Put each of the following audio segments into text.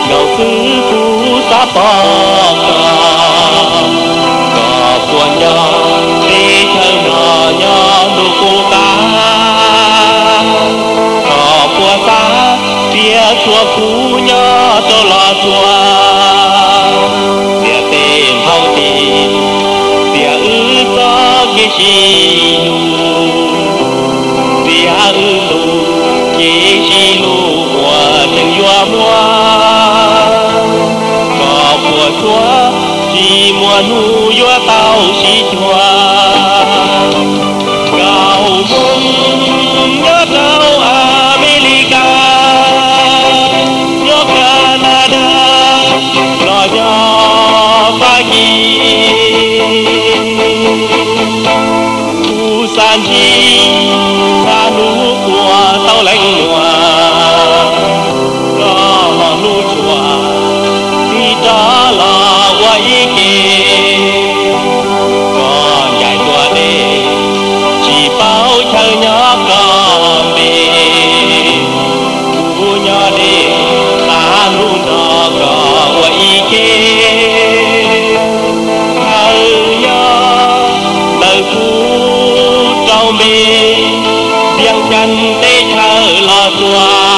ngầu sư phụ sa pa cả buồn nhớ đi theo nó nhớ nụ cô cá cả buồn xa phía chùa phú nhớ cho là chùa địa tên hậu tiền địa ư cho cái gì địa ư lu cái gì lu của từng vua mua có của chúa chỉ mua nu vua tao chỉ chúa gạo mông nhớ tao America nhớ Canada lo cho ba gì san chi xa nụ của tao lạnh hòa lo nụ chùa đi đó là quay kê con dài tua đê chỉ bao chờ nhỏ con bê khu nhỏ đê ta luôn đó có quay kê thơ nhỏ đời khu trâu mê tiếng chân tê thơ lo xóa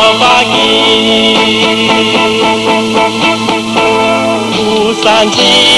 san chi